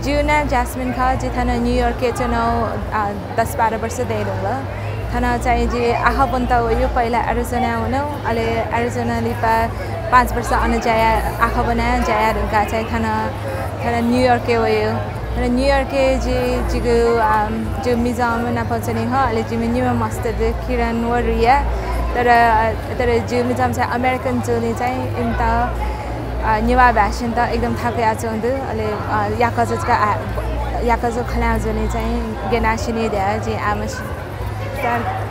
जूना jasmine खा जिथाना New York के चनो 10-12 वर्ष दे रहा थाना चाहिए जी आहा बनता हो यो पहिला एरिजोना हुनु अले एरिजोना लिपा 5 वर्ष अन जाया आहा बनाया जाया रुका चाहिँ थाना न्यूयॉर्क के हो यो न्यूयॉर्क के जिगु जो मिजाम ना पछनी हो अले जिमी न्यू मस्त दे किरण वरिया तर जो मिजाम चाहिँ अमेरिकन जोनी चाहिँ इन्ता न्यूवा भ्यासन त एकदम थाके आछ हुन्छ अले याकजका खला जोनी चाहिँ गेनासिनी दे जे आमस